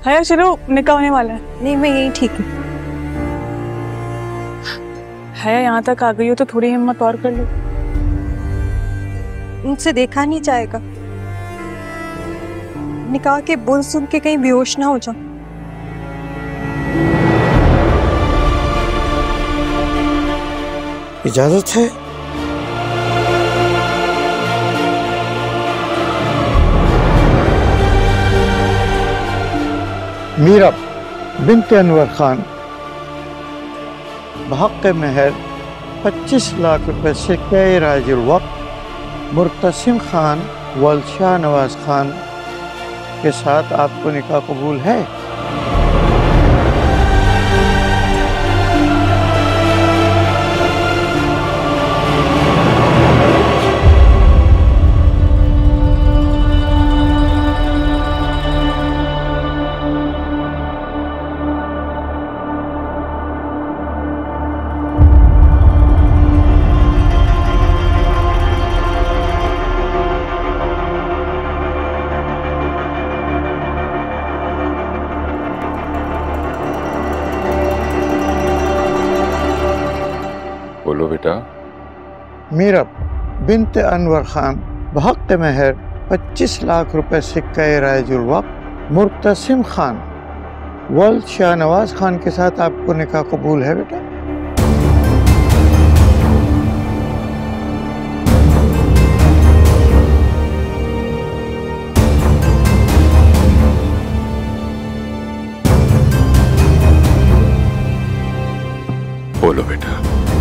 हया चलो निकाह होने वाला है। नहीं मैं यही ठीक हूँ। हया यहाँ तक आ गई हो तो थोड़ी हिम्मत और कर लो। उनसे देखा नहीं जाएगा, निकाह के बोल सुन के कहीं बेहोश ना हो जाओ। इजाजत है? मीरा बिन्त अनवर खान बहक़ महर 25 लाख रुपए सिक्के राजुल वक्त मुर्तसिम खान वल्द शाहनवाज खान के साथ आपको निकाह कबूल है? बोलो बेटा। मीरा बिन्त अनवर खान बहक़ महर 25 लाख रुपए सिक्के राजुल वक्त मुर्तसिम खान वल्द शाहनवाज खान के साथ आपको निकाह कबूल है बेटा? बोलो बेटा।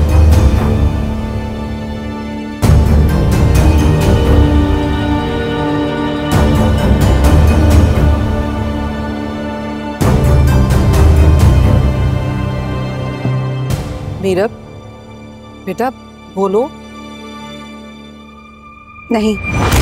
मीरब बेटा बोलो। नहीं,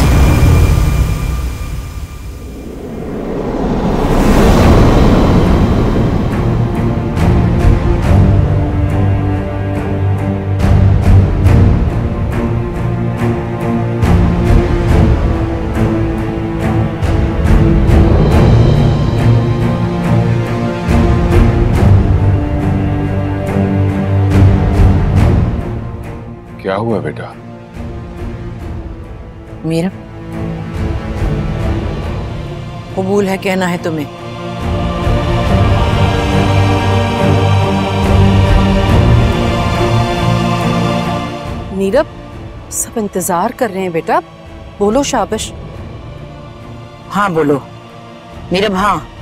क्या हुआ बेटा? मीरब कबूल है कहना है तुम्हें? मीरब सब इंतजार कर रहे हैं बेटा, बोलो शाबाश। हाँ बोलो मीरब। हाँ